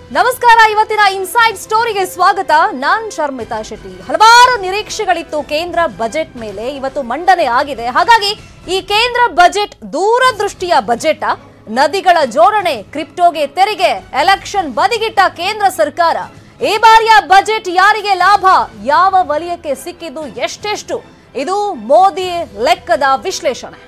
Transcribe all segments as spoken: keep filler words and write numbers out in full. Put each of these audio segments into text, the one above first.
ನಮಸ್ಕಾರ. ಇವತ್ತಿನ ಇನ್ಸೈಡ್ ಸ್ಟೋರಿಗೆ ಸ್ವಾಗತ. ನಾನ್ ಶರ್ಮಿತಾ ಶೆಟ್ಟಿ. ಹಲವಾರು ನಿರೀಕ್ಷೆಗಳಿತ್ತು ಕೇಂದ್ರ ಬಜೆಟ್ ಮೇಲೆ, ಇವತ್ತು ಮಂಡನೆ ಆಗಿದೆ. ಹಾಗಾಗಿ ಈ ಕೇಂದ್ರ ಬಜೆಟ್ ದೂರದೃಷ್ಟಿಯ ಬಜೆಟ್. ನದಿಗಳ ಜೋಡಣೆ, ಕ್ರಿಪ್ಟೋಗೆ ತೆರಿಗೆ, ಎಲೆಕ್ಷನ್ ಬದಿಗಿಟ್ಟ ಕೇಂದ್ರ ಸರ್ಕಾರ. ಈ ಬಾರಿಯ ಬಜೆಟ್ ಯಾರಿಗೆ ಲಾಭ, ಯಾವ ವಲಯಕ್ಕೆ ಸಿಕ್ಕಿದ್ದು, ಎಷ್ಟೆಷ್ಟು, ಇದು ಮೋದಿ ಲೆಕ್ಕದ ವಿಶ್ಲೇಷಣೆ.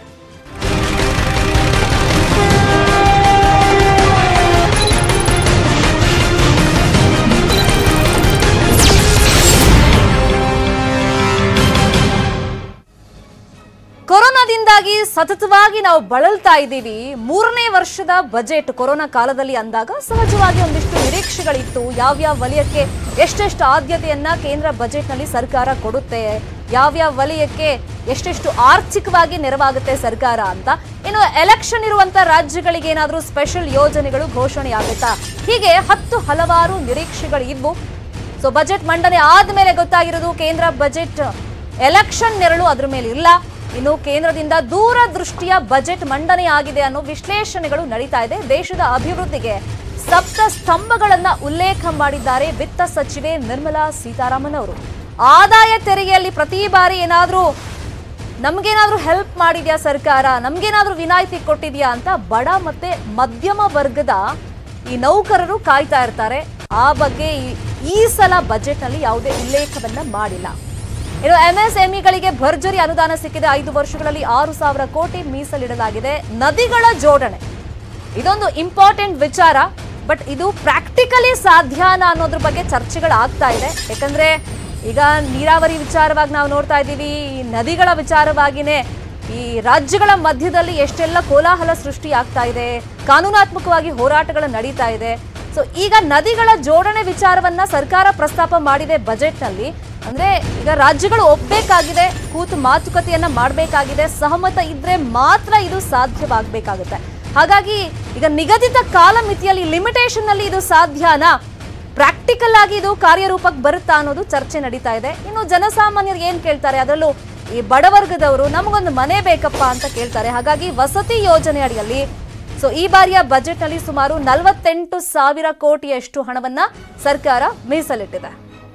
ಕೊರೋನಾದಿಂದಾಗಿ ಸತತವಾಗಿ ನಾವು ಬಳಲ್ತಾ ಇದ್ದೀವಿ. ಮೂರನೇ ವರ್ಷದ ಬಜೆಟ್ ಕೊರೋನಾ ಕಾಲದಲ್ಲಿ ಅಂದಾಗ ಸಹಜವಾಗಿ ಒಂದಿಷ್ಟು ನಿರೀಕ್ಷೆಗಳಿತ್ತು. ಯಾವ್ಯಾವ ವಲಯಕ್ಕೆ ಎಷ್ಟೆಷ್ಟು ಆದ್ಯತೆಯನ್ನ ಕೇಂದ್ರ ಬಜೆಟ್ನಲ್ಲಿ ಸರ್ಕಾರ ಕೊಡುತ್ತೆ, ಯಾವ್ಯಾವ ವಲಯಕ್ಕೆ ಎಷ್ಟೆಷ್ಟು ಆರ್ಥಿಕವಾಗಿ ನೆರವಾಗುತ್ತೆ ಸರ್ಕಾರ ಅಂತ. ಇನ್ನು ಎಲೆಕ್ಷನ್ ಇರುವಂತ ರಾಜ್ಯಗಳಿಗೆ ಏನಾದರೂ ಸ್ಪೆಷಲ್ ಯೋಜನೆಗಳು ಘೋಷಣೆ ಆಗುತ್ತಾ, ಹೀಗೆ ಹತ್ತು ಹಲವಾರು ನಿರೀಕ್ಷೆಗಳು ಇದ್ವು. ಸೊ ಬಜೆಟ್ ಮಂಡನೆ ಆದ್ಮೇಲೆ ಗೊತ್ತಾಗಿರೋದು ಕೇಂದ್ರ ಬಜೆಟ್ ಎಲೆಕ್ಷನ್ ನೆರಳು ಅದ್ರ ಮೇಲೆ ಇಲ್ಲ. ಇನ್ನು ಕೇಂದ್ರದಿಂದ ದೂರದೃಷ್ಟಿಯ ಬಜೆಟ್ ಮಂಡನೆ ಆಗಿದೆ ಅನ್ನೋ ವಿಶ್ಲೇಷಣೆಗಳು ನಡೀತಾ ಇದೆ. ದೇಶದ ಅಭಿವೃದ್ಧಿಗೆ ಸಪ್ತ ಸ್ತಂಭಗಳನ್ನ ಉಲ್ಲೇಖ ಮಾಡಿದ್ದಾರೆ ವಿತ್ತ ಸಚಿವೆ ನಿರ್ಮಲಾ ಸೀತಾರಾಮನ್ ಅವರು. ಆದಾಯ ತೆರಿಗೆಯಲ್ಲಿ ಪ್ರತಿ ಬಾರಿ ಏನಾದ್ರೂ ನಮ್ಗೇನಾದ್ರೂ ಹೆಲ್ಪ್ ಮಾಡಿದ್ಯಾ ಸರ್ಕಾರ, ನಮ್ಗೇನಾದ್ರೂ ವಿನಾಯಿತಿ ಕೊಟ್ಟಿದ್ಯಾ ಅಂತ ಬಡ ಮತ್ತೆ ಮಧ್ಯಮ ವರ್ಗದ ಈ ನೌಕರರು ಕಾಯ್ತಾ ಇರ್ತಾರೆ. ಆ ಬಗ್ಗೆ ಈ ಸಲ ಬಜೆಟ್ ನಲ್ಲಿ ಯಾವುದೇ ಉಲ್ಲೇಖವನ್ನ ಮಾಡಿಲ್ಲ. ಇನ್ನು ಎಂಎಸ್ಎಂಇಗಳಿಗೆ ಭರ್ಜರಿ ಅನುದಾನ ಸಿಕ್ಕಿದೆ. ಐದು ವರ್ಷಗಳಲ್ಲಿ ಆರು ಸಾವಿರ ಕೋಟಿ ಮೀಸಲಿಡಲಾಗಿದೆ. ನದಿಗಳ ಜೋಡಣೆ ಇದೊಂದು ಇಂಪಾರ್ಟೆಂಟ್ ವಿಚಾರ. ಬಟ್ ಇದು ಪ್ರಾಕ್ಟಿಕಲಿ ಸಾಧ್ಯನಾ ಅನ್ನೋದ್ರ ಬಗ್ಗೆ ಚರ್ಚೆಗಳಾಗ್ತಾ ಇದೆ. ಯಾಕಂದ್ರೆ ಈಗ ನೀರಾವರಿ ವಿಚಾರವಾಗಿ ನಾವು ನೋಡ್ತಾ ಇದ್ದೀವಿ, ಈ ನದಿಗಳ ವಿಚಾರವಾಗಿನೇ ಈ ರಾಜ್ಯಗಳ ಮಧ್ಯದಲ್ಲಿ ಎಷ್ಟೆಲ್ಲ ಕೋಲಾಹಲ ಸೃಷ್ಟಿ ಆಗ್ತಾ ಇದೆ, ಕಾನೂನಾತ್ಮಕವಾಗಿ ಹೋರಾಟಗಳು ನಡೀತಾ ಇದೆ. ಸೊ ಈಗ ನದಿಗಳ ಜೋಡಣೆ ವಿಚಾರವನ್ನ ಸರ್ಕಾರ ಪ್ರಸ್ತಾಪ ಮಾಡಿದೆ ಬಜೆಟ್ ನಲ್ಲಿ. ಅಂದ್ರೆ ಈಗ ರಾಜ್ಯಗಳು ಒಪ್ಪಬೇಕಾಗಿದೆ, ಕೂತು ಮಾತುಕತೆಯನ್ನ ಮಾಡಬೇಕಾಗಿದೆ, ಸಹಮತ ಇದ್ರೆ ಮಾತ್ರ ಇದು ಸಾಧ್ಯವಾಗಬೇಕಾಗುತ್ತೆ. ಹಾಗಾಗಿ ಈಗ ನಿಗದಿತ ಕಾಲಮಿತಿಯಲ್ಲಿ ಲಿಮಿಟೇಷನ್ ನಲ್ಲಿ ಇದು ಸಾಧ್ಯನಾ, ಪ್ರಾಕ್ಟಿಕಲ್ ಆಗಿ ಇದು ಕಾರ್ಯರೂಪಕ್ಕೆ ಬರುತ್ತಾ ಅನ್ನೋದು ಚರ್ಚೆ ನಡೀತಾ ಇದೆ. ಇನ್ನು ಜನಸಾಮಾನ್ಯರು ಏನ್ ಕೇಳ್ತಾರೆ, ಅದರಲ್ಲೂ ಈ ಬಡವರ್ಗದವರು ನಮಗೊಂದು ಮನೆ ಬೇಕಪ್ಪ ಅಂತ ಕೇಳ್ತಾರೆ. ಹಾಗಾಗಿ ವಸತಿ ಯೋಜನೆ ಅಡಿಯಲ್ಲಿ ಸೊ ಈ ಬಾರಿಯ ಬಜೆಟ್ ನಲ್ಲಿ ಸುಮಾರು ನಲವತ್ತೆಂಟು ಸಾವಿರ ಕೋಟಿಯಷ್ಟು ಹಣವನ್ನ ಸರ್ಕಾರ ಮೀಸಲಿಟ್ಟಿದೆ.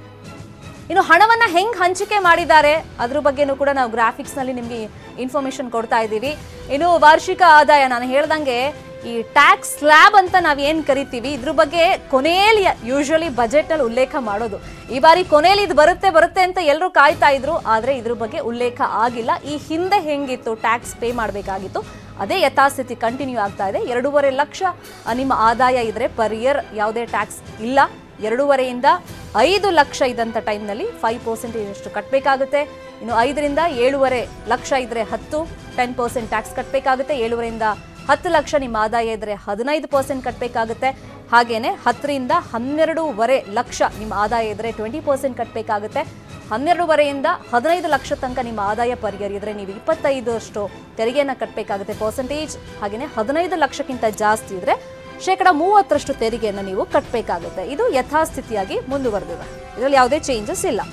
ಇನ್ನು ಹಣವನ್ನ ಹೆಂಗ್ ಹಂಚಿಕೆ ಮಾಡಿದ್ದಾರೆ ಅದ್ರ ಬಗ್ಗೆನೂ ಕೂಡ ನಾವು ಗ್ರಾಫಿಕ್ಸ್ ನಲ್ಲಿ ನಿಮ್ಗೆ ಇನ್ಫಾರ್ಮೇಶನ್ ಕೊಡ್ತಾ ಇದ್ದೀವಿ. ಇನ್ನು ವಾರ್ಷಿಕ ಆದಾಯ, ನಾನು ಹೇಳ್ದಂಗೆ ಈ ಟ್ಯಾಕ್ಸ್ ಸ್ಲ್ಯಾಬ್ ಅಂತ ನಾವ್ ಏನ್ ಕರಿತೀವಿ, ಇದ್ರ ಬಗ್ಗೆ ಕೊನೆಯಲ್ಲಿ ಯೂಶುವಲಿ ಬಜೆಟ್ ನಲ್ಲಿ ಉಲ್ಲೇಖ ಮಾಡೋದು. ಈ ಬಾರಿ ಕೊನೆಯಲ್ಲಿ ಇದು ಬರುತ್ತೆ ಬರುತ್ತೆ ಅಂತ ಎಲ್ಲರೂ ಕಾಯ್ತಾ ಇದ್ರು, ಆದ್ರೆ ಇದ್ರ ಬಗ್ಗೆ ಉಲ್ಲೇಖ ಆಗಿಲ್ಲ. ಈ ಹಿಂದೆ ಹೆಂಗಿತ್ತು ಟ್ಯಾಕ್ಸ್ ಪೇ ಮಾಡಬೇಕಾಗಿತ್ತು, ಅದೇ ಯಥಾಸ್ಥಿತಿ ಕಂಟಿನ್ಯೂ ಆಗ್ತಾ ಇದೆ. ಎರಡೂವರೆ ಲಕ್ಷ ನಿಮ್ಮ ಆದಾಯ ಇದ್ರೆ ಪರ್ ಇಯರ್ ಯಾವುದೇ ಟ್ಯಾಕ್ಸ್ ಇಲ್ಲ. ಎರಡೂವರೆಯಿಂದ ಐದು ಲಕ್ಷ ಇದ್ದಂಥ ಟೈಮ್ನಲ್ಲಿ ಫೈವ್ ಪರ್ಸೆಂಟೇಜ್ ಅಷ್ಟು ಕಟ್ಟಬೇಕಾಗುತ್ತೆ. ಇನ್ನು ಐದರಿಂದ ಏಳುವರೆ ಲಕ್ಷ ಇದ್ರೆ ಹತ್ತು ಟೆನ್ ಪರ್ಸೆಂಟ್ ಟ್ಯಾಕ್ಸ್ ಕಟ್ಟಬೇಕಾಗುತ್ತೆ. ಏಳುವರೆಯಿಂದ ಹತ್ತು ಲಕ್ಷ ನಿಮ್ಮ ಆದಾಯ ಇದ್ರೆ ಹದಿನೈದು ಪರ್ಸೆಂಟ್ ಕಟ್ಟಬೇಕಾಗುತ್ತೆ. ಹಾಗೇನೆ ಹತ್ತರಿಂದ ಹನ್ನೆರಡೂವರೆ ಲಕ್ಷ ನಿಮ್ಮ ಆದಾಯ ಇದ್ರೆ ಟ್ವೆಂಟಿ ಪರ್ಸೆಂಟ್ ಕಟ್ಟಬೇಕಾಗುತ್ತೆ. ಹನ್ನೆರಡೂವರೆಯಿಂದ ಹದಿನೈದು ಲಕ್ಷ ತನಕ ನಿಮ್ಮ ಆದಾಯ ಪರ್ ಇಯರ್ ಇದ್ರೆ ನೀವು ಇಪ್ಪತ್ತೈದು ಅಷ್ಟು ತೆರಿಗೆಯನ್ನು ಕಟ್ಟಬೇಕಾಗುತ್ತೆ ಪರ್ಸೆಂಟೇಜ್. ಹಾಗೆಯೇ ಹದಿನೈದು ಲಕ್ಷಕ್ಕಿಂತ ಜಾಸ್ತಿ ಇದ್ರೆ ಶೇಕಡ ಮೂವತ್ತರಷ್ಟು ತೆರಿಗೆಯನ್ನು ನೀವು ಕಟ್ಟಬೇಕಾಗುತ್ತೆ. ಇದು ಯಥಾಸ್ಥಿತಿಯಾಗಿ ಮುಂದುವರೆದಿದೆ, ಇದರಲ್ಲಿ ಯಾವುದೇ ಚೇಂಜಸ್ ಇಲ್ಲ.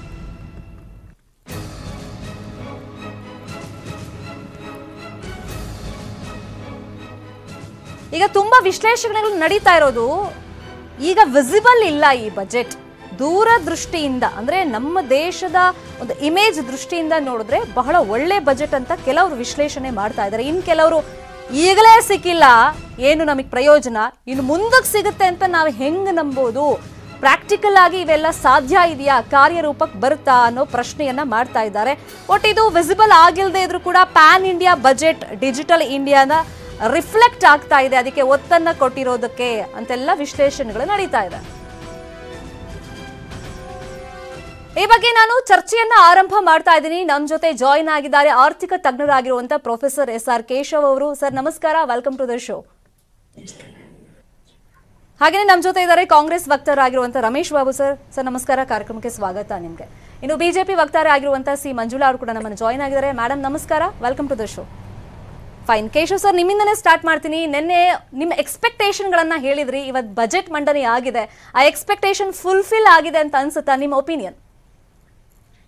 ಈಗ ತುಂಬಾ ವಿಶ್ಲೇಷಣೆಗಳು ನಡೀತಾ ಇರೋದು, ಈಗ ವಿಸಿಬಲ್ ಇಲ್ಲ ಈ ಬಜೆಟ್. ದೂರದೃಷ್ಟಿಯಿಂದ ಅಂದ್ರೆ ನಮ್ಮ ದೇಶದ ಒಂದು ಇಮೇಜ್ ದೃಷ್ಟಿಯಿಂದ ನೋಡಿದ್ರೆ ಬಹಳ ಒಳ್ಳೆ ಬಜೆಟ್ ಅಂತ ಕೆಲವರು ವಿಶ್ಲೇಷಣೆ ಮಾಡ್ತಾ ಇದ್ದಾರೆ. ಇನ್ ಕೆಲವರು ಈಗಲೇ ಸಿಕ್ಕಿಲ್ಲ, ಏನು ನಮಗೆ ಪ್ರಯೋಜನ, ಇನ್ನು ಮುಂದಕ್ಕೆ ಸಿಗುತ್ತೆ ಅಂತ ನಾವು ಹೆಂಗ್ ನಂಬೋದು, ಪ್ರಾಕ್ಟಿಕಲ್ ಆಗಿ ಇವೆಲ್ಲ ಸಾಧ್ಯ ಇದೆಯಾ, ಕಾರ್ಯರೂಪಕ್ಕೆ ಬರುತ್ತಾ ಅನ್ನೋ ಪ್ರಶ್ನೆಯನ್ನ ಮಾಡ್ತಾ ಇದ್ದಾರೆ. ಒಟ್ಟು ಇದು ವಿಸಿಬಲ್ ಆಗಿಲ್ಲದೆ ಇದ್ರೂ ಕೂಡ ಪ್ಯಾನ್ ಇಂಡಿಯಾ ಬಜೆಟ್ ಡಿಜಿಟಲ್ ಇಂಡಿಯಾನ ರಿಫ್ಲೆಕ್ಟ್ ಆಗ್ತಾ ಇದೆ, ಅದಕ್ಕೆ ಒತ್ತನ್ನ ಕೊಟ್ಟಿರೋದಕ್ಕೆ ಅಂತೆಲ್ಲ ವಿಶ್ಲೇಷಣೆಗಳು ನಡೀತಾ ಇದೆ. ಈ ಬಗ್ಗೆ ನಾನು ಚರ್ಚೆಯನ್ನ ಆರಂಭ ಮಾಡ್ತಾ ಇದ್ದೀನಿ. ನಮ್ಮ ಜೊತೆ ಜಾಯಿನ್ ಆಗಿದ್ದಾರೆ ಆರ್ಥಿಕ ತಜ್ಞರಾಗಿರುವಂತ ಪ್ರೊಫೆಸರ್ ಎಸ್ ಆರ್ ಕೇಶವ್ ಅವರು. ಸರ್ ನಮಸ್ಕಾರ, ವೆಲ್ಕಮ್ ಟು ದ ಶೋ. ಹಾಗೆಯೇ ನಮ್ಮ ಜೊತೆ ಇದ್ದಾರೆ ಕಾಂಗ್ರೆಸ್ ವಕ್ತಾರರಾಗಿರುವಂತ ರಮೇಶ್ ಬಾಬು ಸರ್. ಸರ್ ನಮಸ್ಕಾರ, ಕಾರ್ಯಕ್ರಮಕ್ಕೆ ಸ್ವಾಗತ ನಿಮ್ಗೆ. ಇನ್ನು ಬಿಜೆಪಿ ವಕ್ತಾರ ಆಗಿರುವಂತ ಸಿ ಮಂಜುಳಾ ಅವರು ಕೂಡ ನಮ್ಮನ್ನು ಜಾಯಿನ್ ಆಗಿದ್ದಾರೆ. ಮೇಡಮ್ ನಮಸ್ಕಾರ, welcome to the show. Fine. Keshav sir, ನಿಮ್ಮಿಂದನೇ ಸ್ಟಾರ್ಟ್ ಮಾಡ್ತೀನಿ. ನಿನ್ನೆ ನಿಮ್ಮ ಎಕ್ಸ್ಪೆಕ್ಟೇಷನ್ಗಳನ್ನ ಹೇಳಿದ್ರಿ, ಇವತ್ತು ಬಜೆಟ್ ಮಂಡನೆ ಆಗಿದೆ, ಆ ಎಕ್ಸ್ಪೆಕ್ಟೇಷನ್ ಫುಲ್ಫಿಲ್ ಆಗಿದೆ ಅಂತ ಅನ್ಸುತ್ತಾ, ನಿಮ್ಮ ಒಪಿನಿಯನ್?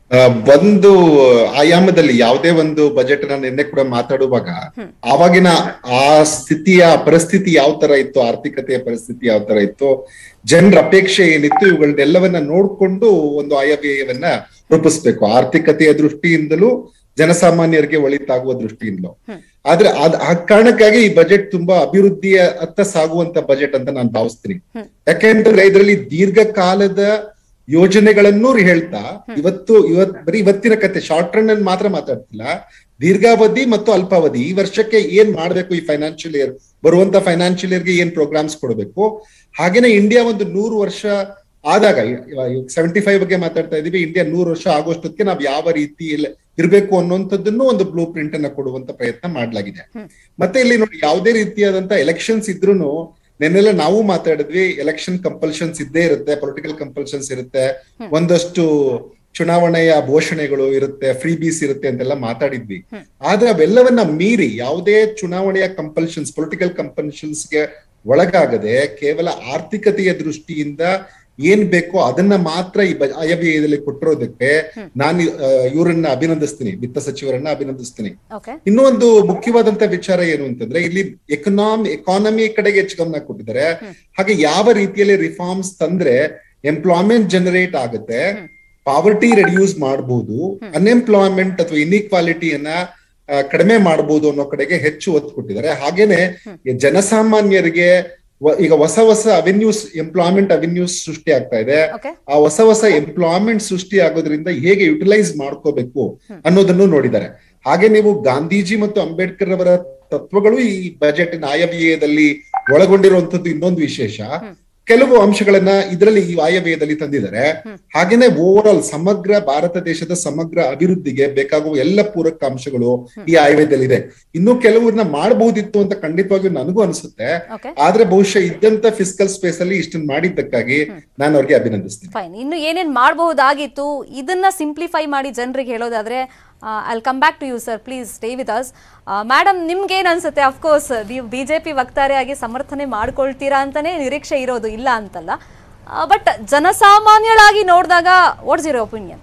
ಒಂದು ಆಯಾಮದಲ್ಲಿ ಯಾವುದೇ ಒಂದು ಬಜೆಟ್ ನ ನಿನ್ನೆ ಕೂಡ ಮಾತಾಡುವಾಗ ಆವಾಗಿನ ಆ ಸ್ಥಿತಿಯ ಪರಿಸ್ಥಿತಿ ಯಾವ ತರ ಇತ್ತು, ಆರ್ಥಿಕತೆಯ ಪರಿಸ್ಥಿತಿ ಯಾವ ತರ ಇತ್ತು, ಜನರ ಅಪೇಕ್ಷೆ ಏನಿತ್ತು, ಇವುಗಳನ್ನೆಲ್ಲವನ್ನ ನೋಡ್ಕೊಂಡು ಒಂದು ಆಯವ್ಯಯವನ್ನ ರೂಪಿಸ್ಬೇಕು. ಆರ್ಥಿಕತೆಯ ದೃಷ್ಟಿಯಿಂದಲೂ ಜನಸಾಮಾನ್ಯರಿಗೆ ಒಳಿತಾಗುವ ದೃಷ್ಟಿಯಿಂದಲೂ. ಆದ್ರೆ ಅದ್ ಆ ಕಾರಣಕ್ಕಾಗಿ ಈ ಬಜೆಟ್ ತುಂಬಾ ಅಭಿವೃದ್ಧಿಯ ಅತ್ತ ಸಾಗುವಂತ ಬಜೆಟ್ ಅಂತ ನಾನು ಭಾವಿಸ್ತೀನಿ. ಯಾಕೆಂದ್ರೆ ಇದರಲ್ಲಿ ದೀರ್ಘಕಾಲದ ಯೋಜನೆಗಳನ್ನೂ ಹೇಳ್ತಾ ಇವತ್ತು ಇವತ್ ಬರೀ ಇವತ್ತಿನ ಕತೆ ಶಾರ್ಟ್ ರನ್ ಅಲ್ಲಿ ಮಾತ್ರ ಮಾತಾಡ್ತಿಲ್ಲ, ದೀರ್ಘಾವಧಿ ಮತ್ತು ಅಲ್ಪಾವಧಿ ಈ ವರ್ಷಕ್ಕೆ ಏನ್ ಮಾಡ್ಬೇಕು, ಈ ಫೈನಾನ್ಷಿಯಲ್ ಇಯರ್ ಬರುವಂತ ಫೈನಾನ್ಷಿಯಲ್ ಇಯರ್ಗೆ ಏನ್ ಪ್ರೋಗ್ರಾಮ್ಸ್ ಕೊಡಬೇಕು. ಹಾಗೇನೆ ಇಂಡಿಯಾ ಒಂದು ನೂರು ವರ್ಷ ಆದಾಗ, ಸೆವೆಂಟಿ ಫೈವ್ ಬಗ್ಗೆ ಮಾತಾಡ್ತಾ ಇದೀವಿ, ಇಂಡಿಯಾ ನೂರು ವರ್ಷ ಆಗೋಷ್ಟೊತ್ತಿಗೆ ನಾವ್ ಯಾವ ರೀತಿ ಇರ್ಬೇಕು ಅನ್ನುವಂಥದ್ದನ್ನು ಒಂದು ಬ್ಲೂ ಪ್ರಿಂಟ್ ಅನ್ನ ಕೊಡುವಂತ ಪ್ರಯತ್ನ ಮಾಡ್ಲಾಗಿದೆ. ಮತ್ತೆ ಇಲ್ಲಿ ನೋಡಿ, ಯಾವುದೇ ರೀತಿಯಾದಂತ ಎಲೆಕ್ಷನ್ಸ್ ಇದ್ರೂನು, ನೆನ್ನೆಲ್ಲ ನಾವು ಮಾತಾಡಿದ್ವಿ, ಎಲೆಕ್ಷನ್ ಕಂಪಲ್ಷನ್ಸ್ ಇದ್ದೇ ಇರುತ್ತೆ, ಪೊಲಿಟಿಕಲ್ ಕಂಪಲ್ಷನ್ಸ್ ಇರುತ್ತೆ, ಒಂದಷ್ಟು ಚುನಾವಣೆಯ ಘೋಷಣೆಗಳು ಇರುತ್ತೆ, ಫ್ರೀ ಬೀಸ್ ಇರುತ್ತೆ ಅಂತೆಲ್ಲ ಮಾತಾಡಿದ್ವಿ. ಆದ್ರೆ ಅವೆಲ್ಲವನ್ನ ಮೀರಿ ಯಾವುದೇ ಚುನಾವಣೆಯ ಕಂಪಲ್ಷನ್ಸ್, ಪೊಲಿಟಿಕಲ್ ಕಂಪಲ್ಷನ್ಸ್ಗೆ ಒಳಗಾಗದೆ ಕೇವಲ ಆರ್ಥಿಕತೆಯ ದೃಷ್ಟಿಯಿಂದ ಏನ್ ಬೇಕೋ ಅದನ್ನ ಮಾತ್ರ ಈ ಆಯವ್ಯಯದಲ್ಲಿ ಕೊಟ್ಟಿರೋದಕ್ಕೆ ನಾನು ಇವರನ್ನ ಅಭಿನಂದಿಸ್ತೀನಿ, ವಿತ್ತ ಸಚಿವರನ್ನ ಅಭಿನಂದಿಸ್ತೀನಿ. ಇನ್ನೂ ಒಂದು ಮುಖ್ಯವಾದಂತ ವಿಚಾರ ಏನು ಅಂತಂದ್ರೆ, ಇಲ್ಲಿ ಎಕನಾಮಿ ಎಕಾನಮಿ ಕಡೆಗೆ ಹೆಚ್ಚು ಗಮನ ಕೊಟ್ಟಿದ್ದಾರೆ. ಹಾಗೆ ಯಾವ ರೀತಿಯಲ್ಲಿ ರಿಫಾರ್ಮ್ಸ್ ತಂದ್ರೆ ಎಂಪ್ಲಾಯ್ಮೆಂಟ್ ಜನರೇಟ್ ಆಗುತ್ತೆ, ಪಾವರ್ಟಿ ರೆಡ್ಯೂಸ್ ಮಾಡಬಹುದು, ಅನ್ಎಂಪ್ಲಾಯ್ಮೆಂಟ್ ಅಥವಾ ಇನ್ಇಕ್ವಾಲಿಟಿಯನ್ನ ಕಡಿಮೆ ಮಾಡಬಹುದು ಅನ್ನೋ ಕಡೆಗೆ ಹೆಚ್ಚು ಒತ್ತು ಕೊಟ್ಟಿದ್ದಾರೆ. ಹಾಗೇನೆ ಜನಸಾಮಾನ್ಯರಿಗೆ ಈಗ ಹೊಸ ಹೊಸ ಅವೆನ್ಯೂಸ್, ಎಂಪ್ಲಾಯ್ಮೆಂಟ್ ಅವೆನ್ಯೂಸ್ ಸೃಷ್ಟಿ ಆಗ್ತಾ ಇದೆ. ಆ ಹೊಸ ಹೊಸ ಎಂಪ್ಲಾಯ್ಮೆಂಟ್ ಸೃಷ್ಟಿ ಆಗೋದ್ರಿಂದ ಹೇಗೆ ಯುಟಿಲೈಸ್ ಮಾಡ್ಕೋಬೇಕು ಅನ್ನೋದನ್ನು ನೋಡಿದ್ದಾರೆ. ಹಾಗೆ ನೀವು ಗಾಂಧೀಜಿ ಮತ್ತು ಅಂಬೇಡ್ಕರ್ ಅವರ ತತ್ವಗಳು ಈ ಬಜೆಟ್ ಆಯವ್ಯಯದಲ್ಲಿ ಒಳಗೊಂಡಿರುವಂತದ್ದು ಇನ್ನೊಂದು ವಿಶೇಷ. ಕೆಲವು ಅಂಶಗಳನ್ನ ಇದರಲ್ಲಿ ಈ ಆಯವ್ಯಯದಲ್ಲಿ ತಂದಿದ್ದಾರೆ. ಹಾಗೇನೆ ಓವರ್ ಆಲ್ ಸಮಗ್ರ ಭಾರತ ದೇಶದ ಸಮಗ್ರ ಅಭಿವೃದ್ಧಿಗೆ ಬೇಕಾಗುವ ಎಲ್ಲ ಪೂರಕ ಅಂಶಗಳು ಈ ಆಯವ್ಯಯದಲ್ಲಿ ಇದೆ. ಇನ್ನು ಕೆಲವನ್ನ ಮಾಡಬಹುದಿತ್ತು ಅಂತ ಖಂಡಿತವಾಗಿಯೂ ನನಗೂ ಅನಿಸುತ್ತೆ. ಆದ್ರೆ ಬಹುಶಃ ಇದ್ದಂತ ಫಿಸ್ಕಲ್ ಸ್ಪೇಸ್ ಅಲ್ಲಿ ಇಷ್ಟನ್ನು ಮಾಡಿದ್ದಕ್ಕಾಗಿ ನಾನು ಅವ್ರಿಗೆ ಅಭಿನಂದಿಸ್ತೀನಿ. ಫೈನ್. ಇನ್ನು ಏನೇನ್ ಮಾಡಬಹುದಾಗಿತ್ತು ಇದನ್ನ ಸಿಂಪ್ಲಿಫೈ ಮಾಡಿ ಜನರಿಗೆ ಹೇಳೋದಾದ್ರೆ, I come back to you sir, please stay with us. Madam, ನಿಮ್ಗೆ ಏನ್ ಅನ್ಸುತ್ತೆ? ಅಫ್ಕೋರ್ಸ್ ನೀವು ಬಿಜೆಪಿ ವಕ್ತಾರೆಯಾಗಿ ಸಮರ್ಥನೆ ಮಾಡ್ಕೊಳ್ತೀರಾ ಅಂತಾನೆ ನಿರೀಕ್ಷೆ ಇರೋದು, ಇಲ್ಲ ಅಂತಲ್ಲ. ಬಟ್ ಜನಸಾಮಾನ್ಯರಾಗಿ ನೋಡಿದಾಗ ವಾಟ್ಸ್ ಯುವರ್ ಒಪಿನಿಯನ್?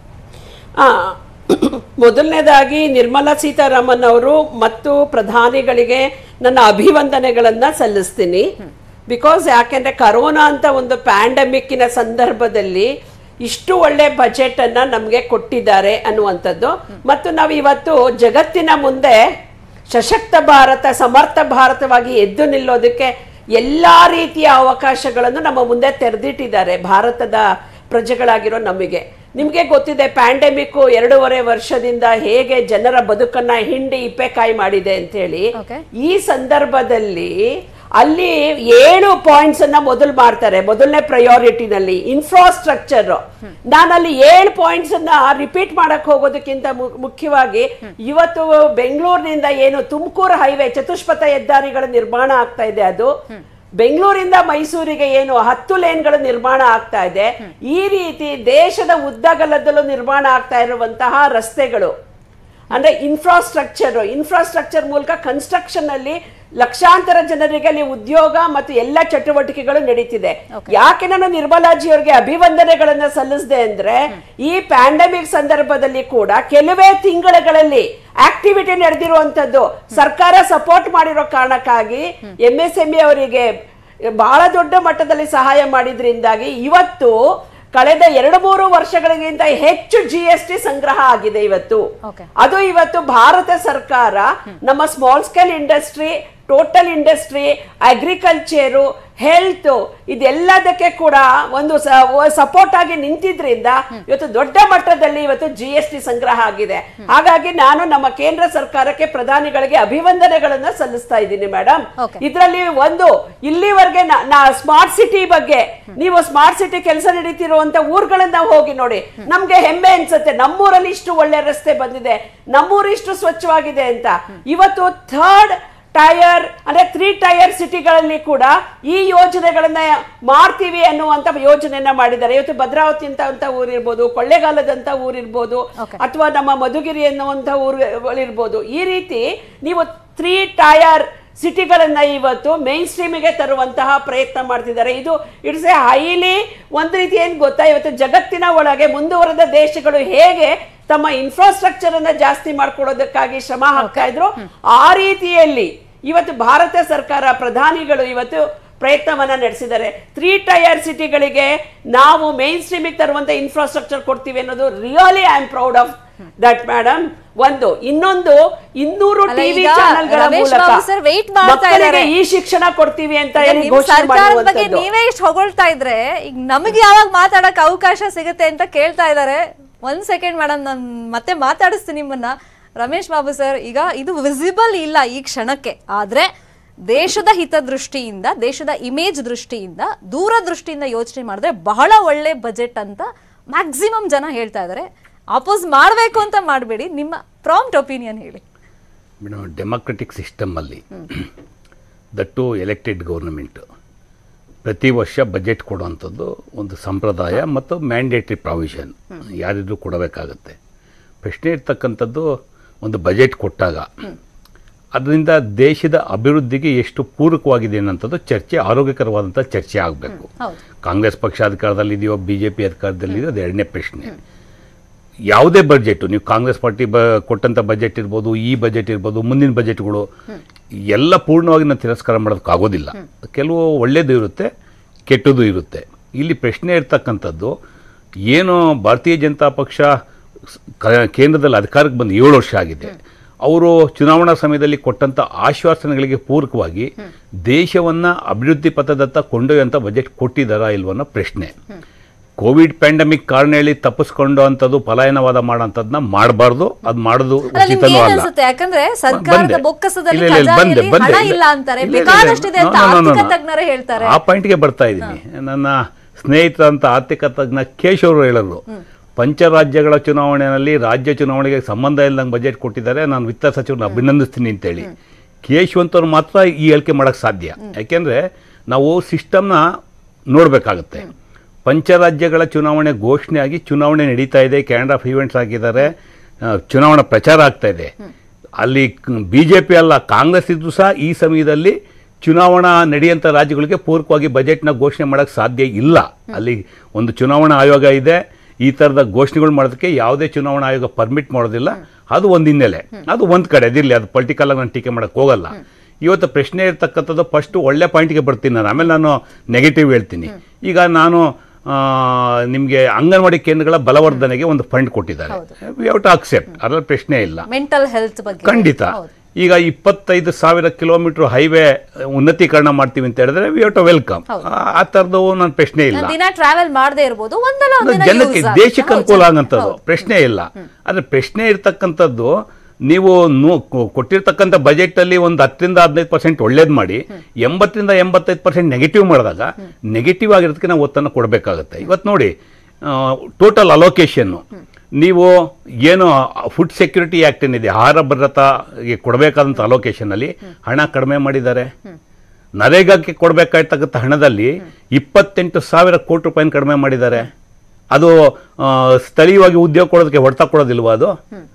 ಮೊದಲನೇದಾಗಿ ನಿರ್ಮಲಾ ಸೀತಾರಾಮನ್ ಅವರು ಮತ್ತು ಪ್ರಧಾನಿಗಳಿಗೆ ನನ್ನ ಅಭಿವಂದನೆಗಳನ್ನ ಸಲ್ಲಿಸ್ತೀನಿ. ಬಿಕಾಸ್ ಯಾಕೆಂದ್ರೆ ಕರೋನಾ ಅಂತ ಒಂದು ಪ್ಯಾಂಡಮಿಕ್ಕಿನ ಸಂದರ್ಭದಲ್ಲಿ ಇಷ್ಟು ಒಳ್ಳೆ ಬಜೆಟ್ ಅನ್ನ ನಮಗೆ ಕೊಟ್ಟಿದ್ದಾರೆ ಅನ್ನುವಂಥದ್ದು. ಮತ್ತು ನಾವು ಇವತ್ತು ಜಗತ್ತಿನ ಮುಂದೆ ಸಶಕ್ತ ಭಾರತ, ಸಮರ್ಥ ಭಾರತವಾಗಿ ಎದ್ದು ನಿಲ್ಲೋದಕ್ಕೆ ಎಲ್ಲಾ ರೀತಿಯ ಅವಕಾಶಗಳನ್ನು ನಮ್ಮ ಮುಂದೆ ತೆರೆದಿಟ್ಟಿದ್ದಾರೆ ಭಾರತದ ಪ್ರಜೆಗಳಾಗಿರೋ ನಮಗೆ. ನಿಮಗೆ ಗೊತ್ತಿದೆ, ಪ್ಯಾಂಡಮಿಕ್ ಎರಡೂವರೆ ವರ್ಷದಿಂದ ಹೇಗೆ ಜನರ ಬದುಕನ್ನ ಹಿಂಡಿ ಇಪ್ಪೆಕಾಯಿ ಮಾಡಿದೆ ಅಂತ ಹೇಳಿ. ಈ ಸಂದರ್ಭದಲ್ಲಿ ಅಲ್ಲಿ ಏಳು ಪಾಯಿಂಟ್ಸ್ ಅನ್ನ ಮೊದಲು ಮಾಡ್ತಾರೆ. ಮೊದಲನೇ ಪ್ರಯಾರಿಟಿನಲ್ಲಿ ಇನ್ಫ್ರಾಸ್ಟ್ರಕ್ಚರ್. ನಾನಲ್ಲಿ ಏಳು ಪಾಯಿಂಟ್ಸ್ ಅನ್ನ ರಿಪೀಟ್ ಮಾಡಕ್ ಹೋಗೋದಕ್ಕಿಂತ ಮುಖ್ಯವಾಗಿ ಇವತ್ತು ಬೆಂಗಳೂರಿನಿಂದ ಏನು ತುಮಕೂರು ಹೈವೇ ಚತುಷ್ಪಥ ಹೆದ್ದಾರಿಗಳ ನಿರ್ಮಾಣ ಆಗ್ತಾ ಇದೆ, ಅದು ಬೆಂಗಳೂರಿಂದ ಮೈಸೂರಿಗೆ ಏನು ಹತ್ತು ಲೇನ್ಗಳ ನಿರ್ಮಾಣ ಆಗ್ತಾ ಇದೆ. ಈ ರೀತಿ ದೇಶದ ಉದ್ದಗಲದಲ್ಲೂ ನಿರ್ಮಾಣ ಆಗ್ತಾ ಇರುವಂತಹ ರಸ್ತೆಗಳು ಅಂದ್ರೆ ಇನ್ಫ್ರಾಸ್ಟ್ರಕ್ಚರ್ ಇನ್ಫ್ರಾಸ್ಟ್ರಕ್ಚರ್ ಮೂಲಕ ಕನ್ಸ್ಟ್ರಕ್ಷನ್ ಅಲ್ಲಿ ಲಕ್ಷಾಂತರ ಜನರಿಗೆ ಅಲ್ಲಿ ಉದ್ಯೋಗ ಮತ್ತು ಎಲ್ಲ ಚಟುವಟಿಕೆಗಳು ನಡೀತಿದೆ. ಯಾಕೆ ನಾನು ನಿರ್ಮಲಾಜಿ ಅವರಿಗೆ ಅಭಿವಂದನೆಗಳನ್ನ ಸಲ್ಲಿಸಿದೆ ಅಂದ್ರೆ, ಈ ಪ್ಯಾಂಡಮಿಕ್ ಸಂದರ್ಭದಲ್ಲಿ ಕೂಡ ಕೆಲವೇ ತಿಂಗಳುಗಳಲ್ಲಿ ಆಕ್ಟಿವಿಟಿ ನಡೆದಿರುವಂತದ್ದು ಸರ್ಕಾರ ಸಪೋರ್ಟ್ ಮಾಡಿರೋ ಕಾರಣಕ್ಕಾಗಿ ಎಂ ಎಸ್ ಎಂ ಇ ಅವರಿಗೆ ಬಹಳ ದೊಡ್ಡ ಮಟ್ಟದಲ್ಲಿ ಸಹಾಯ ಮಾಡಿದ್ರಿಂದಾಗಿ ಇವತ್ತು ಕಳೆದ ಎರಡು ಮೂರು ವರ್ಷಗಳಿಗಿಂತ ಹೆಚ್ಚು ಜಿ ಎಸ್ ಟಿ ಸಂಗ್ರಹ ಆಗಿದೆ ಇವತ್ತು. ಅದು ಇವತ್ತು ಭಾರತ ಸರ್ಕಾರ ನಮ್ಮ small scale industry, total industry, agriculture, health ಇದೆಲ್ಲದಕ್ಕೆ ಕೂಡ ಒಂದು ಸಪೋರ್ಟ್ ಆಗಿ ನಿಂತಿದ್ರಿಂದ ಇವತ್ತು ದೊಡ್ಡ ಮಟ್ಟದಲ್ಲಿ ಇವತ್ತು ಜಿ ಎಸ್ ಟಿ ಸಂಗ್ರಹ ಆಗಿದೆ. ಹಾಗಾಗಿ ನಾನು ನಮ್ಮ ಕೇಂದ್ರ ಸರ್ಕಾರಕ್ಕೆ, ಪ್ರಧಾನಿಗಳಿಗೆ ಅಭಿವಂದನೆಗಳನ್ನ ಸಲ್ಲಿಸ್ತಾ ಇದ್ದೀನಿ ಮೇಡಮ್. ಇದರಲ್ಲಿ ಒಂದು ಇಲ್ಲಿವರೆಗೆ ನಾ ಸ್ಮಾರ್ಟ್ ಸಿಟಿ ಬಗ್ಗೆ, ನೀವು ಸ್ಮಾರ್ಟ್ ಸಿಟಿ ಕೆಲಸ ನಡೀತಿರುವಂತ ಊರುಗಳನ್ನ ಹೋಗಿ ನೋಡಿ, ನಮ್ಗೆ ಹೆಮ್ಮೆ ಅನ್ಸುತ್ತೆ. ನಮ್ಮೂರಲ್ಲಿ ಇಷ್ಟು ಒಳ್ಳೆ ರಸ್ತೆ ಬಂದಿದೆ, ನಮ್ಮೂರು ಇಷ್ಟು ಸ್ವಚ್ಛವಾಗಿದೆ ಅಂತ. ಇವತ್ತು ಥರ್ಡ್ ಟೈರ್ ಅಂದ್ರೆ ತ್ರೀ ಟೈರ್ ಸಿಟಿಗಳಲ್ಲಿ ಕೂಡ ಈ ಯೋಜನೆಗಳನ್ನ ಮಾಡ್ತೀವಿ ಅನ್ನುವಂತ ಯೋಜನೆಯನ್ನ ಮಾಡಿದ್ದಾರೆ. ಇವತ್ತು ಭದ್ರಾವತಿ ಅಂತ ಊರಿರ್ಬೋದು, ಕೊಳ್ಳೇಗಾಲದಂತ ಊರಿರ್ಬೋದು, ಅಥವಾ ನಮ್ಮ ಮಧುಗಿರಿ ಅನ್ನುವಂತ ಊರುಗಳಿರ್ಬೋದು. ಈ ರೀತಿ ನೀವು ತ್ರೀ ಟೈರ್ ಸಿಟಿಗಳನ್ನ ಇವತ್ತು ಮೈನ್ ಸ್ಟ್ರೀಮಿಗೆ ತರುವಂತಹ ಪ್ರಯತ್ನ ಮಾಡ್ತಿದ್ದಾರೆ. ಇದು ಇಟ್ಸ್ ಎ ಹೈಲಿ ಒಂದು ರೀತಿ ಏನ್ ಗೊತ್ತಾ, ಇವತ್ತು ಜಗತ್ತಿನ ಒಳಗೆ ಮುಂದುವರೆದ ದೇಶಗಳು ಹೇಗೆ ತಮ್ಮ ಇನ್ಫ್ರಾಸ್ಟ್ರಕ್ಚರ್ ಅನ್ನ ಜಾಸ್ತಿ ಮಾಡ್ಕೊಡೋದಕ್ಕಾಗಿ ಶ್ರಮ ಹಾಕ್ತಾ ಇದ್ರು, ಆ ರೀತಿಯಲ್ಲಿ ಇವತ್ತು ಭಾರತ ಸರ್ಕಾರ ಪ್ರಧಾನಿಗಳು ಇವತ್ತು ಪ್ರಯತ್ನವನ್ನ ನಡೆಸಿದ್ದಾರೆ. ತ್ರೀ ಟೈರ್ ಸಿಟಿಗಳಿಗೆ ನಾವು ಮೈನ್ ಸ್ಟ್ರೀಮಿಗೆ ತರುವಂತ ಇನ್ಫ್ರಾಸ್ಟ್ರಕ್ಚರ್ ಕೊಡ್ತೀವಿ ಅನ್ನೋದು really I am proud of that madam. ಒಂದು ಇನ್ನೊಂದು ಇನ್ನೂರು ಟಿವಿ ಚಾನೆಲ್ಗಳ ಮೂಲಕ ಮಕ್ಕಳಿಗೆ ಈ ಶಿಕ್ಷಣ ಕೊಡ್ತೀವಿ ಅಂತ ಹೇಳಿ ಸರ್ಕಾರದ ಬಗ್ಗೆ ನೀವೇ ಇಷ್ಟು ಹೊಗಳ್ತಾ ಇದ್ರೆ ಈಗ ನಮಗೆ ಯಾವಾಗ ಮಾತಾಡಕ್ ಅವಕಾಶ ಸಿಗುತ್ತೆ ಅಂತ ಕೇಳ್ತಾ ಇದ್ದಾರೆ. ಒಂದ್ ಸೆಕೆಂಡ್ ಮೇಡಮ್, ನಾನು ಮತ್ತೆ ಮಾತಾಡಿಸ್ತೀನಿ ನಿಮ್ಮನ್ನ. ರಮೇಶ್ ಬಾಬು ಸರ್, ಈಗ ಇದು ವಿಸಿಬಲ್ ಇಲ್ಲ ಈ ಕ್ಷಣಕ್ಕೆ, ಆದ್ರೆ ದೇಶದ ಹಿತದೃಷ್ಟಿಯಿಂದ, ದೇಶದ ಇಮೇಜ್ ದೃಷ್ಟಿಯಿಂದ, ದೂರದೃಷ್ಟಿಯಿಂದ ಯೋಚನೆ ಮಾಡಿದ್ರೆ ಬಹಳ ಒಳ್ಳೆ ಬಜೆಟ್ ಅಂತ ಮ್ಯಾಕ್ಸಿಮಮ್ ಜನ ಹೇಳ್ತಾ ಇದ್ದಾರೆ. ಅಪೋಸ್ ಮಾಡಬೇಕು ಅಂತ ಮಾಡಬೇಡಿ, ನಿಮ್ಮ ಪ್ರಾಂಪ್ಟ್ ಒಪಿನಿಯನ್ ಹೇಳಿ ಮೇಡಮ್. ಡೆಮೋಕ್ರೆಟಿಕ್ ಸಿಸ್ಟಮಲ್ಲಿ ದಟ್ಟು ಎಲೆಕ್ಟೆಡ್ ಗೌರ್ನಮೆಂಟ್ ಪ್ರತಿ ವರ್ಷ ಬಜೆಟ್ ಕೊಡುವಂಥದ್ದು ಒಂದು ಸಂಪ್ರದಾಯ ಮತ್ತು ಮ್ಯಾಂಡೇಟ್ರಿ ಪ್ರಾವಿಷನ್, ಯಾರಿಗೂ ಕೊಡಬೇಕಾಗತ್ತೆ. ಪ್ರಶ್ನೆ ಇರ್ತಕ್ಕಂಥದ್ದು, ಒಂದು ಬಜೆಟ್ ಕೊಟ್ಟಾಗ ಅದರಿಂದ ದೇಶದ ಅಭಿವೃದ್ಧಿಗೆ ಎಷ್ಟು ಪೂರಕವಾಗಿದೆ ಅನ್ನೋಂಥದ್ದು ಚರ್ಚೆ, ಆರೋಗ್ಯಕರವಾದಂಥ ಚರ್ಚೆ ಆಗಬೇಕು. ಕಾಂಗ್ರೆಸ್ ಪಕ್ಷ ಅಧಿಕಾರದಲ್ಲಿದೆಯೋ ಬಿ ಜೆ ಪಿ ಅಧಿಕಾರದಲ್ಲಿದೆಯೋ ಅದು ಎರಡನೇ ಪ್ರಶ್ನೆ. ಯಾವುದೇ ಬಜೆಟು, ನೀವು ಕಾಂಗ್ರೆಸ್ ಪಾರ್ಟಿ ಬ ಕೊಟ್ಟಂಥ ಬಜೆಟ್ ಇರ್ಬೋದು, ಈ ಬಜೆಟ್ ಇರ್ಬೋದು, ಮುಂದಿನ ಬಜೆಟ್ಗಳು ಎಲ್ಲ ಪೂರ್ಣವಾಗಿ ನಾನು ತಿರಸ್ಕಾರ ಮಾಡೋದಕ್ಕಾಗೋದಿಲ್ಲ. ಕೆಲವು ಒಳ್ಳೆಯದು ಇರುತ್ತೆ, ಕೆಟ್ಟದ್ದು ಇರುತ್ತೆ. ಇಲ್ಲಿ ಪ್ರಶ್ನೆ ಇರ್ತಕ್ಕಂಥದ್ದು ಏನು, ಭಾರತೀಯ ಜನತಾ ಪಕ್ಷ ಕೇಂದ್ರದಲ್ಲಿ ಅಧಿಕಾರಕ್ಕೆ ಬಂದು ಏಳು ವರ್ಷ ಆಗಿದೆ. ಅವರು ಚುನಾವಣಾ ಸಮಯದಲ್ಲಿ ಕೊಟ್ಟಂಥ ಆಶ್ವಾಸನೆಗಳಿಗೆ ಪೂರಕವಾಗಿ ದೇಶವನ್ನು ಅಭಿವೃದ್ಧಿ ಪಥದತ್ತ ಕೊಂಡೊಯ್ಯುವಂಥ ಬಜೆಟ್ ಕೊಟ್ಟಿದ್ದಾರಾ ಇಲ್ವೋ ಅನ್ನೋ ಪ್ರಶ್ನೆ. ಕೋವಿಡ್ ಪ್ಯಾಂಡಮಿಕ್ ಕಾರಣ ಹೇಳಿ ತಪ್ಪಿಸ್ಕೊಂಡು ಅಂತದ್ದು ಪಲಾಯನವಾದ ಮಾಡೋಂಥದ್ದನ್ನ ಮಾಡಬಾರ್ದು, ಅದು ಮಾಡೋದು ಉಚಿತನೂ ಅಲ್ಲ. ಯಾಕಂದ್ರೆ ಸರ್ಕಾರದ ಬೊಕ್ಕಸದಲ್ಲಿ ಹಣ ಇಲ್ಲ ಅಂತಾರೆ, ಬೇಕಾದಷ್ಟಿದೆ ಅಂತ ಆರ್ಥಿಕ ತಜ್ಞರೇ ಹೇಳ್ತಾರೆ. ಆ ಪಾಯಿಂಟ್ಗೆ ಬರ್ತಾ ಇದ್ದೀನಿ. ನನ್ನ ಸ್ನೇಹಿತರಂತ ಆರ್ಥಿಕ ತಜ್ಞ ಕೇಶವ್ ಹೇಳೋರು, ಪಂಚರಾಜ್ಯಗಳ ಚುನಾವಣೆಯಲ್ಲಿ ರಾಜ್ಯ ಚುನಾವಣೆಗೆ ಸಂಬಂಧ ಇಲ್ಲದಂಗೆ ಬಜೆಟ್ ಕೊಟ್ಟಿದ್ದಾರೆ, ನಾನು ವಿತ್ತ ಸಚಿವರನ್ನ ಅಭಿನಂದಿಸ್ತೀನಿ ಅಂತೇಳಿ. ಕೇಶವಂತವ್ರು ಮಾತ್ರ ಈ ಹೇಳಿಕೆ ಮಾಡೋಕ್ಕೆ ಸಾಧ್ಯ. ಯಾಕೆಂದರೆ ನಾವು ಸಿಸ್ಟಮ್ನ ನೋಡಬೇಕಾಗತ್ತೆ. ಪಂಚರಾಜ್ಯಗಳ ಚುನಾವಣೆ ಘೋಷಣೆ ಆಗಿ ಚುನಾವಣೆ ನಡೀತಾ ಇದೆ, ಕ್ಯಾಲೆಂಡರ್ ಆಫ್ ಈವೆಂಟ್ಸ್ ಆಗಿದ್ದಾರೆ, ಚುನಾವಣಾ ಪ್ರಚಾರ ಆಗ್ತಾ ಇದೆ. ಅಲ್ಲಿ ಬಿ ಜೆ ಪಿ ಅಲ್ಲ, ಕಾಂಗ್ರೆಸ್ ಇದ್ದು ಸಹ ಈ ಸಮಯದಲ್ಲಿ ಚುನಾವಣಾ ನಡೆಯುವಂಥ ರಾಜ್ಯಗಳಿಗೆ ಪೂರಕವಾಗಿ ಬಜೆಟ್ನ ಘೋಷಣೆ ಮಾಡೋಕ್ಕೆ ಸಾಧ್ಯ ಇಲ್ಲ. ಅಲ್ಲಿ ಒಂದು ಚುನಾವಣಾ ಆಯೋಗ ಇದೆ, ಈ ಥರದ ಘೋಷಣೆಗಳು ಮಾಡೋದಕ್ಕೆ ಯಾವುದೇ ಚುನಾವಣಾ ಆಯೋಗ ಪರ್ಮಿಟ್ ಮಾಡೋದಿಲ್ಲ. ಅದು ಒಂದು ಹಿನ್ನೆಲೆ, ಅದು ಒಂದು ಕಡೆ ಅದಿರಲಿ, ಅದು ಪೊಲಿಟಿಕಲ್ ಆಗಿ ನಾನು ಟೀಕೆ ಮಾಡೋಕ್ಕೆ ಹೋಗಲ್ಲ. ಇವತ್ತು ಪ್ರಶ್ನೆ ಇರ್ತಕ್ಕಂಥದ್ದು, ಫಸ್ಟು ಒಳ್ಳೆ ಪಾಯಿಂಟ್ಗೆ ಬರ್ತೀನಿ ನಾನು, ಆಮೇಲೆ ನಾನು ನೆಗೆಟಿವ್ ಹೇಳ್ತೀನಿ. ಈಗ ನಾನು ನಿಮಗೆ ಅಂಗನವಾಡಿ ಕೇಂದ್ರಗಳ ಬಲವರ್ಧನೆಗೆ ಒಂದು ಫಂಡ್ ಕೊಟ್ಟಿದ್ದಾರೆ, ವಿ ಹ್ಯಾವ್ ಟು ಅಕ್ಸೆಪ್ಟ್, ಅದರಲ್ಲಿ ಪ್ರಶ್ನೆ ಇಲ್ಲ. ಮೆಂಟಲ್ ಹೆಲ್ತ್ ಬಗ್ಗೆ ಖಂಡಿತ. ಈಗ ಇಪ್ಪತ್ತೈದು ಸಾವಿರ ಕಿಲೋಮೀಟರ್ ಹೈವೇ ಉನ್ನತೀಕರಣ ಮಾಡ್ತೀವಿ ಅಂತ ಹೇಳಿದ್ರೆ ವಿ ಹ್ಯಾವ್ ಟು ವೆಲ್ಕಮ್. ಆ ಥರದ್ದು ನನ್ನ ಪ್ರಶ್ನೆ ಇಲ್ಲ. ಟ್ರಾವೆಲ್ ಮಾಡದೇ ಇರ್ಬೋದು, ಜನಕ್ಕೆ ದೇಶಕ್ಕೆ ಅನುಕೂಲ ಆಗಂಥದ್ದು ಪ್ರಶ್ನೆ ಇಲ್ಲ. ಆದರೆ ಪ್ರಶ್ನೆ ಇರ್ತಕ್ಕಂಥದ್ದು, ನೀವು ಕೊಟ್ಟಿರ್ತಕ್ಕಂಥ ಬಜೆಟಲ್ಲಿ ಒಂದು ಹತ್ತರಿಂದ ಹದಿನೈದು ಪರ್ಸೆಂಟ್ ಒಳ್ಳೇದು ಮಾಡಿ, ಎಂಬತ್ತರಿಂದ ಎಂಬತ್ತೈದು ಪರ್ಸೆಂಟ್ ನೆಗೆಟಿವ್ ಮಾಡಿದಾಗ ನೆಗೆಟಿವ್ ಆಗಿರೋದಕ್ಕೆ ನಾವು ಒತ್ತನ್ನು ಕೊಡಬೇಕಾಗುತ್ತೆ. ಇವತ್ತು ನೋಡಿ, ಟೋಟಲ್ ಅಲೋಕೇಶನ್ನು ನೀವು ಏನು ಫುಡ್ ಸೆಕ್ಯೂರಿಟಿ ಆ್ಯಕ್ಟ್ ಏನಿದೆ, ಆಹಾರ ಭದ್ರತಾಗೆ ಕೊಡಬೇಕಾದಂಥ ಅಲೋಕೇಶನಲ್ಲಿ ಹಣ ಕಡಿಮೆ ಮಾಡಿದ್ದಾರೆ. ನರೇಗಾಕ್ಕೆ ಕೊಡಬೇಕಾಗಿರ್ತಕ್ಕಂಥ ಹಣದಲ್ಲಿ ಇಪ್ಪತ್ತೆಂಟು ಸಾವಿರ ಕೋಟಿ ರೂಪಾಯಿನ ಕಡಿಮೆ ಮಾಡಿದ್ದಾರೆ. ಅದು ಸ್ಥಳೀಯವಾಗಿ ಉದ್ಯೋಗ ಕೊಡೋದಕ್ಕೆ ಹೊಡೆತ ಕೊಡೋದಿಲ್ವ ಅದು?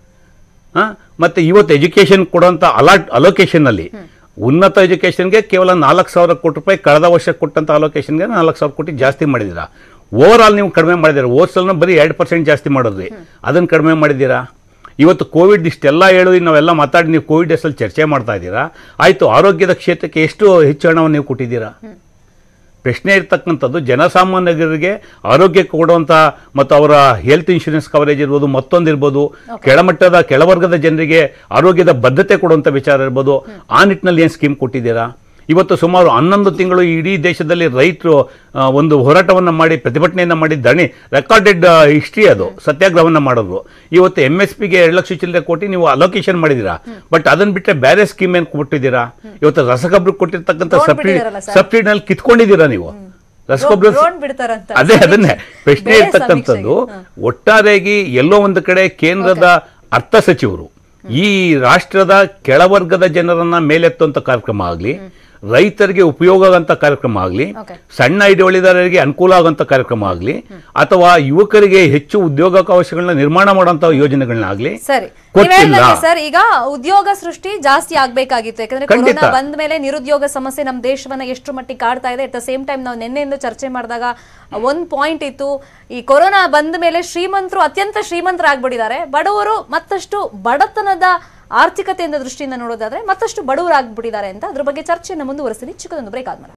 ಹಾಂ, ಮತ್ತು ಇವತ್ತು ಎಜುಕೇಷನ್ ಕೊಡೋಂಥ ಅಲಾಟ್ ಅಲೋಕೇಶನ್ನಲ್ಲಿ ಉನ್ನತ ಎಜುಕೇಷನ್ಗೆ ಕೇವಲ ನಾಲ್ಕು ಸಾವಿರ ಕೋಟಿ ರೂಪಾಯಿ ಕಳೆದ ವರ್ಷ ಕೊಟ್ಟಂಥ ಅಲೋಕೇಶನ್ಗೆ ನಾಲ್ಕು ಸಾವಿರ ಕೋಟಿ ಜಾಸ್ತಿ ಮಾಡಿದ್ದೀರಾ. ಓವರ್ ಆಲ್ ನೀವು ಕಡಿಮೆ ಮಾಡಿದ್ದೀರಾ. ಓದ್ಸಲ್ನ ಬರೀ ಎರಡು ಪರ್ಸೆಂಟ್ ಜಾಸ್ತಿ ಮಾಡಿದ್ರಿ, ಅದನ್ನು ಕಡಿಮೆ ಮಾಡಿದ್ದೀರಾ. ಇವತ್ತು ಕೋವಿಡ್ ಇಷ್ಟೆಲ್ಲ ಹೇಳಿ ನಾವೆಲ್ಲ ಮಾತಾಡಿ ನೀವು ಕೋವಿಡ್ ಹೆಸರಲ್ಲಿ ಚರ್ಚೆ ಮಾಡ್ತಾ ಇದ್ದೀರಾ. ಆಯಿತು, ಆರೋಗ್ಯದ ಕ್ಷೇತ್ರಕ್ಕೆ ಎಷ್ಟು ಹೆಚ್ಚು ಹಣವನ್ನು ನೀವು ಕೊಟ್ಟಿದ್ದೀರಾ? ಪ್ರಶ್ನೆ ಇರ್ತಕ್ಕಂಥದ್ದು ಜನಸಾಮಾನ್ಯರಿಗೆ ಆರೋಗ್ಯ ಕೊಡುವಂಥ ಮತ್ತು ಅವರ ಹೆಲ್ತ್ ಇನ್ಶೂರೆನ್ಸ್ ಕವರೇಜ್ ಇರ್ಬೋದು, ಮತ್ತೊಂದಿರ್ಬೋದು, ಕೆಳಮಟ್ಟದ ಕೆಳವರ್ಗದ ಜನರಿಗೆ ಆರೋಗ್ಯದ ಬದ್ಧತೆ ಕೊಡುವಂಥ ವಿಚಾರ ಇರ್ಬೋದು. ಆ ನಿಟ್ಟಿನಲ್ಲಿ ಏನು ಸ್ಕೀಮ್ ಕೊಟ್ಟಿದ್ದೀರಾ? ಇವತ್ತು ಸುಮಾರು ಹನ್ನೊಂದು ತಿಂಗಳು ಇಡೀ ದೇಶದಲ್ಲಿ ರೈತರು ಒಂದು ಹೋರಾಟವನ್ನು ಮಾಡಿ, ಪ್ರತಿಭಟನೆಯನ್ನು ಮಾಡಿ, ದಣಿ ರೆಕಾರ್ಡೆಡ್ ಹಿಸ್ಟ್ರಿ ಅದು, ಸತ್ಯಾಗ್ರಹವನ್ನು ಮಾಡಿದ್ರು. ಇವತ್ತು ಎಮ್ ಎಸ್ ಪಿಗೆ ಎರಡು ಲಕ್ಷ ಚಿಲ್ಲರೆ ಕೋಟಿ ನೀವು ಅಲೋಕೇಶನ್ ಮಾಡಿದ್ದೀರಾ. ಬಟ್ ಅದನ್ನು ಬಿಟ್ಟರೆ ಬೇರೆ ಸ್ಕೀಮ್ ಏನು ಕೊಟ್ಟಿದ್ದೀರಾ? ಇವತ್ತು ರಸಗೊಬ್ಬರ ಕೊಟ್ಟಿರ್ತಕ್ಕಂಥ ಸಬ್ಸಿಡಿ ಸಬ್ಸಿಡಿನಲ್ಲಿ ಕಿತ್ಕೊಂಡಿದ್ದೀರಾ ನೀವು. ರಸಗೊಬ್ಬರ ಅದೇ ಅದನ್ನೇ ಪ್ರಶ್ನೆ ಇರ್ತಕ್ಕಂಥದ್ದು. ಒಟ್ಟಾರೆಯಾಗಿ ಎಲ್ಲೋ ಒಂದು ಕಡೆ ಕೇಂದ್ರದ ಅರ್ಥ ಸಚಿವರು ಈ ರಾಷ್ಟ್ರದ ಕೆಳವರ್ಗದ ಜನರನ್ನ ಮೇಲೆತ್ತುವಂಥ ಕಾರ್ಯಕ್ರಮ ಆಗಲಿ, ರೈತರಿಗೆ ಉಪಯೋಗ ಆಗಂತ ಕಾರ್ಯಕ್ರಮ ಆಗಲಿ, Okay. ಸಣ್ಣ ಹಿಡುವಳಿದಾರರಿಗೆ ಅನುಕೂಲ ಆಗುವಂತ ಕಾರ್ಯಕ್ರಮ ಆಗಲಿ, ಅಥವಾ ಯುವಕರಿಗೆ ಹೆಚ್ಚು ಉದ್ಯೋಗಾವಕಾಶಗಳನ್ನ ನಿರ್ಮಾಣ ಮಾಡುವಂತ ಯೋಜನೆಗಳನ್ನಾಗ್ಲಿ ಸರಿ ಕೊಟ್ಟಿಲ್ಲ. ನೀವ್ ಹೇಳ್ದಂಗೆ ಸರ್ ಈಗ ಉದ್ಯೋಗ ಸೃಷ್ಟಿ ಜಾಸ್ತಿ ಆಗ್ಬೇಕಾಗಿತ್ತು, ಯಾಕಂದ್ರೆ ಖಂಡಿತ. ಕೊರೋನಾ ಬಂದ ಮೇಲೆ ನಿರುದ್ಯೋಗ ಸಮಸ್ಯೆ ನಮ್ಮ ದೇಶವನ್ನ ಎಷ್ಟು ಮಟ್ಟಿಗೆ ಕಾಡ್ತಾ ಇದೆ. ಅಟ್ ದ ಸೇಮ್ ಟೈಮ್ ನಾವು ನಿನ್ನೆಯಿಂದ ಚರ್ಚೆ ಮಾಡಿದಾಗ ಒಂದ್ ಪಾಯಿಂಟ್ ಇತ್ತು, ಈ ಕೊರೋನಾ ಬಂದ ಮೇಲೆ ಶ್ರೀಮಂತರು ಅತ್ಯಂತ ಶ್ರೀಮಂತರಾಗ್ಬಿಟ್ಟಿದ್ದಾರೆ, ಬಡವರು ಮತ್ತಷ್ಟು ಬಡತನದ ಆರ್ಥಿಕತೆಯಿಂದ ದೃಷ್ಟಿಯಿಂದ ನೋಡೋದಾದ್ರೆ ಮತ್ತಷ್ಟು ಬಡವರಾಗ್ಬಿಟ್ಟಿದ್ದಾರೆ ಅಂತ. ಅದ್ರ ಬಗ್ಗೆ ಚರ್ಚೆಯನ್ನು ಮುಂದುವರಿಸ್ತೀನಿ. ಚಿಕ್ಕದೊಂದು ಬ್ರೇಕ್ ಆದ್ಮೇಲೆ